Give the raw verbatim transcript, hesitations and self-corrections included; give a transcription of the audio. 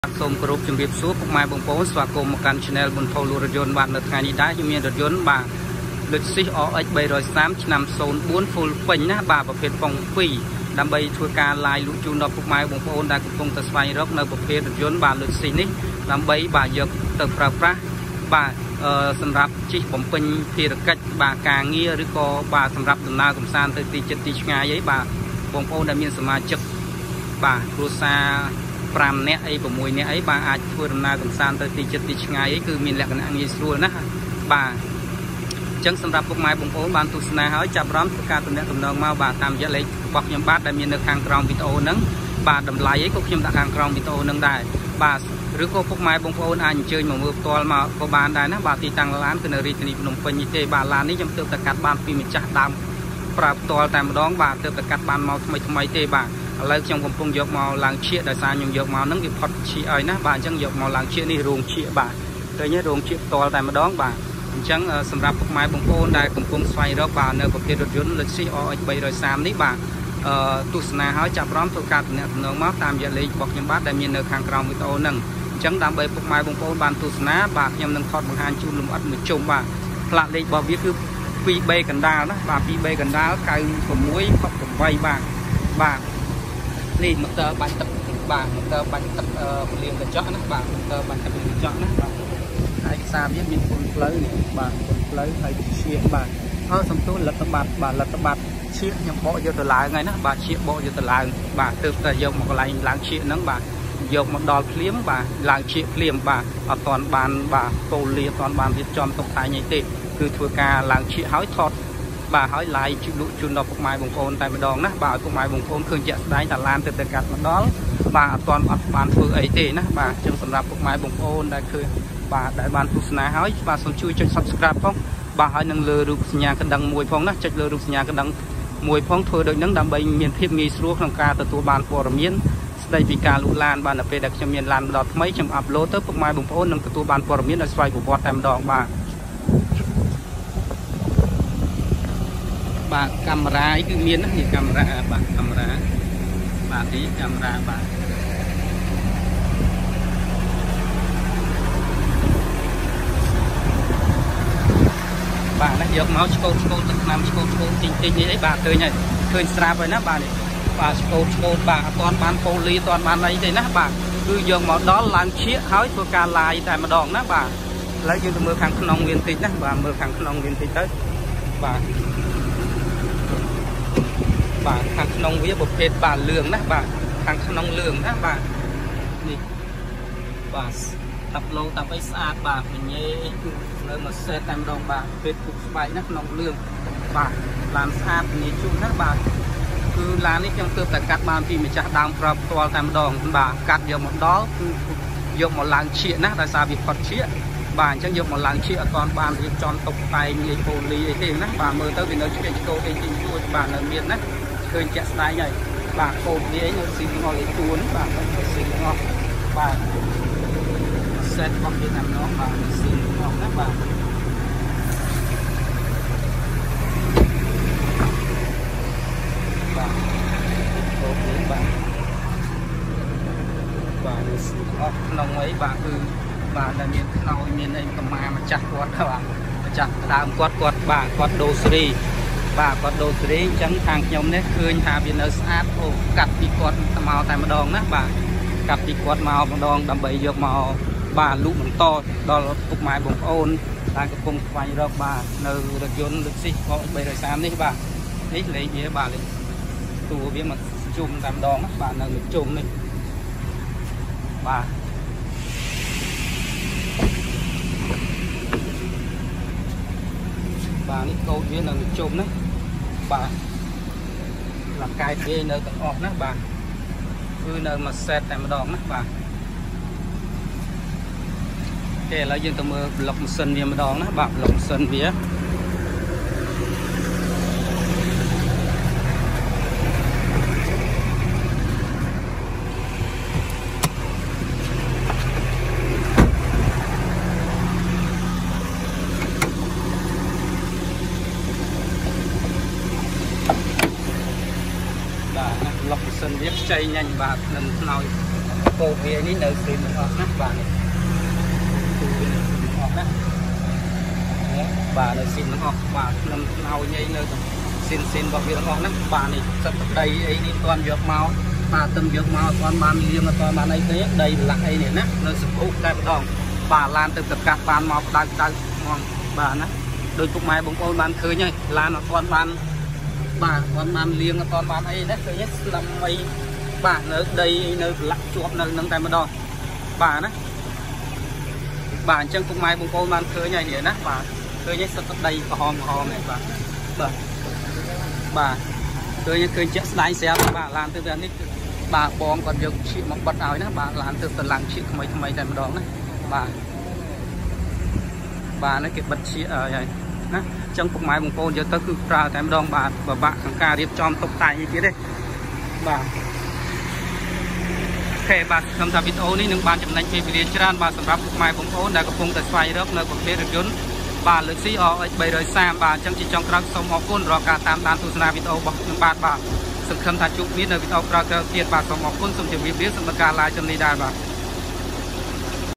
សូមគោរពជំរាបសួរពុកម៉ែបងប្អូនស្វាគមន៍មកកាន់ Channel បន្ថយលូរថយន្តបាទនៅថ្ងៃនេះដែរខ្ញុំមានរថយន្តបាទ Lexus អ เอ็กซ์ បីសាមឆ្នាំ ศูนย์ bốn full ពេញណាបាទប្រភេទប៉ុងពីរដើម្បីធ្វើការ live លក់ជូនដល់ពុកម៉ែបងប្អូនដែលកំពុងតែស្វែងរកនៅប្រភេទរថយន្តបាទ Lexus នេះដើម្បីបាទយកទៅប្រើប្រាស់បាទសម្រាប់ជិះបំពេញភារកិច្ចបាទការងារឬក៏បាទសម្រាប់ដំណើរកម្សាន្តទៅទីជិតទីឆ្ងាយអីបាទបងប្អូនដែលមានសមាជិកបាទគ្រួសារប្រាំនាក់អី6នាក់អីបាទអាចធ្វើដំណើរកម្សាន្តទៅទីជិតទីឆ្ងាយអីគឺមានលក្ខណៈងាយស្រួលណាស់បាទអញ្ចឹងសម្រាប់ពុកម៉ែបងប្អូនបានទស្សនាហើយចាប់អារម្មណ៍ធ្វើការទំនាក់ទំនងមកបាទតាមរយៈលេខរបស់ខ្ញុំបាទដែលមាននៅខាងក្រោមវីដេអូហ្នឹងបាទតម្លៃអីក៏ខ្ញុំដាក់ខាងក្រោមវីដេអូហ្នឹងដែរបាទឬក៏ពុកម៉ែបងប្អូនអាចអញ្ជើញមកមើលផ្ទាល់មកក៏បានដែរណាបាទទីតាំងឡានគឺនៅរាជធានីភ្នំពេញនេះទេបាទឡាននេះខ្ញុំទើបតែកាត់បានពីម្ចាស់ដើមប្រើផ្ទាល់តែម្ដងបាទទើបតែកាត់បានមកថ្មីថ្មីទេបាទឥឡូវខ្ញុំកំពុងយកមកឡើងឈៀកដោយសារខ្ញុំយកមកហ្នឹងវាផុតឈៀកឲ្យណាបាទអញ្ចឹងយកមកឡើងឈៀកនេះរោងឈៀកបាទឃើញទេរោងឈៀកផ្ទាល់តែម្ដងបាទអញ្ចឹងសម្រាប់ពុកម៉ែបងប្អូនដែលកំពុងស្វែងរកបាទនៅប្រភេទរថយន្ត Lexus អ เอ็กซ์ បីសាមនេះបាទអឺទស្សនាហើយចាប់អារម្មណ៍ធ្វើការទំនាក់ទំនងមកតាមរយៈលេខរបស់ខ្ញុំបាទដែលមាននៅខាងក្រោមវីដេអូហ្នឹងអញ្ចឹងដើម្បីពុកម៉ែបងប្អូនបានទស្សនាបាទខ្ញុំនឹងថតបង្ហាញជូនលម្អិតមួយជុំបាទផ្លាកលេខរបស់វាគឺ ពីរ បេកណ្ដាលណាបាទ ពីរ បេកណ្ដាល កៅsáu ផុតtámបាទបាទនេះម៉ូទ័របាញ់ទឹកបាទម៉ូទ័របាញ់ទឹកពលាងកញ្ចក់ណាបាទម៉ូទ័របាញ់ទឹកកញ្ចក់ណាបាទឯកសារវាមានគុណផ្លូវនេះបាទគុណផ្លូវហើយឈៀកបាទអើសំទោសលទ្ធប័ត្របាទលទ្ធប័ត្រឈៀកខ្ញុំបកយកទៅឡើងហើយណាបាទឈៀកបកយកទៅឡើងបាទទើបតែយកមកកន្លែងឡើងឈៀកហ្នឹងបាទយកមកដល់ភ្លាមបាទឡើងឈៀកភ្លាមបាទអត់ទាន់បានបាទពូលាអត់ទាន់បានរៀបចំតុបតែងអីទេគឺធ្វើការឡើងឈៀកហើយថតបាទហើយ live ជូនលក់ជូនដល់ពុកម៉ែបងប្អូនតែម្ដងណាបាទឲ្យពុកម៉ែបងប្អូនឃើញជាក់ស្ដែងថាឡានទៅទៅកាត់មកដល់បាទអត់ទាន់អត់បានធ្វើអីទេណាបាទអញ្ចឹងសម្រាប់ពុកម៉ែបងប្អូនដែលឃើញបាទដែលបានទស្សនាហើយបាទសូមជួយចុច Subscribe ផងបាទហើយនឹងលើរូបសញ្ញាកណ្ដឹងមួយផងណាចុចលើរូបសញ្ញាកណ្ដឹងមួយផងធ្វើដូចហ្នឹងដើម្បីមានភាពងាយស្រួលក្នុងការទទួលបានព័ត៌មានស្ដីពីការលក់ឡានបាទនៅពេលដែលខ្ញុំមានឡានម្ដងថ្មីខ្ញុំអាប់ឡូតទៅពុកម៉ែបងប្អូននឹងទទួលបានព័ត៌មានដោយស្វ័យប្រវត្តិតែម្ដងបាទបាទកាមេរ៉ាគឺមានណានេះកាមេរ៉ាបាទកាមេរ៉ាបាទនេះកាមេរ៉ាបាទបាទណាយកមកឆ្កូតឆ្កូតទឹកថ្នាំឆ្កូតឆ្កូតទីងទីងនេះអីបាទឃើញហើយឃើញស្រាប់ហើយណាបាទនេះបាទឆ្កូតឆ្កូតបាទអត់ទាន់បានពូលីអត់ទាន់បានអីទេណាបាទគឺយកមកដល់ឡើងឈៀកហើយធ្វើការឡាយតែម្ដងណាបាទឥឡូវយើងទៅមើលខាងក្នុងវាបន្តិចណាបាទមើលខាងក្នុងវាបន្តិចទៅបាទបាទខាងក្នុងវាប្រភេទបាទលឿងណាបាទខាងក្នុងលឿងណាបាទនេះបាទតាប់ឡូតាប់អីស្អាតបាទញញេគឺនៅមកសេតតែម្ដងបាទប្រភេទពុកស្បែកណាក្នុងលឿងបាទឡានស្អាតញញេជូនណាបាទគឺឡាននេះខ្ញុំទើបតែកាត់បានពីម្ចាស់ដើមប្រាប់ផ្ទាល់តែម្ដងបាទកាត់យកមកដល់គឺយកមកឡើងឈៀកណាដោយសារវាផុតឈៀកបាទអញ្ចឹងយកមកឡើងឈៀកអត់ទាន់បានរៀបចំតុបតែងលាយពូលីអីទេណាបាទមើលទៅវានៅឆ្កេងឆ្កោអីទីជួយបាទនៅមានណាឃើញជាក់ស្ដែងហើយបាទកូនវានៅស៊ីងអលេទួនបាទស៊ីងអស់បាទសេតរបស់វាតាមនោះបាទស៊ីងអស់ណាបាទបាទកូនវាបាទបាទស៊ីងអស់ក្នុងអីបាទគឺបាទដែលមានខ្នើយមានអីកម្មាម្ចាស់គាត់បាទម្ចាស់ដើមគាត់គាត់បាទគាត់ដូសេរីបាទគាត់ដូសេរីអញ្ចឹងខាងខ្ញុំនេះឃើញថាវានៅស្អាតអូកាត់ពីគាត់មកតែម្ដងណាបាទកាត់ពីគាត់មកម្ដងដើម្បីយកមកបាទលក់បន្តដល់ពុកម៉ែបងប្អូនដែលកំពុងស្វែងរកបាទនៅរថយន្ត Lexus អ เอ็กซ์ បីសាមនេះបាទនេះលេខវាបាទលេខតួវាមកជុំតែម្ដងណាបាទនៅជុំនេះបាទបាទនេះកូនវានៅជុំណាបាទលង្កែវានៅទាំងអស់ណាបាទគឺនៅមកសេតតែម្ដងណាបាទទេឥឡូវយើងទៅមើលប្លុកម៉ាស៊ីនវាម្ដងណាបាទប្លុកម៉ាស៊ីនវាឡុកម៉ាស៊ីនវាខ្ចីញ៉ាញ់បាទនឹងខ្នើយ cô về ní nơi xin được nát bà này nát bà nơi xin nó ngọt bà làm nào như nơi xin xin vào việc ngọt nát bà này sắp đây ấy đi toàn việc máu bà từng việc máu toàn bàn liêng là toàn bàn ấy thế đây là ấy này nát nơi sụp úp cái đòn bà lan từ tất cả bàn máu đang đang ngon bà nát đôi cục mai bông ôn bàn khơi nhá lan nó toàn bàn bà toàn bàn liêng là toàn bàn ấy nát khơi nhất làm mây bà ở đây nơi lặng chuột nơi nâng tay mà đo bà đó bà chân cũng mai bông cô man khơi nhảy nhẹ nát bà khơi nhảy sắp đây có hòm hòm này bà bà bà khơi nhảy khơi chết đánh xe bà làm từ giờ nít bà bom còn việc chị một bật áo nhá bà làm từ phần làng chị mấy mấy tay mà đo đấy bà bà nó kịp bật chị ở này nè chân cũng mai bông cô giờ tới cứ ra tay mà đo bà và bạn thằng ca điệp tròn tốc tài như thế đây bà kể bà cầm thà video này nâng bàn chấm nành về video tràn bà sắmรับmai bóng ôn đã có phong tại xoay rớt nơi cuộc thế được dốn bà lực sĩ ở bảy đời xa bà chẳng chỉ trong các sông mọc côn rồi cả tam đàn tu sna video bọc những bạn bà sự khâm thà chụp biết nơi video ra tiền bà sông mọc côn sông chụp biết biết sông ca lại trong này đài bà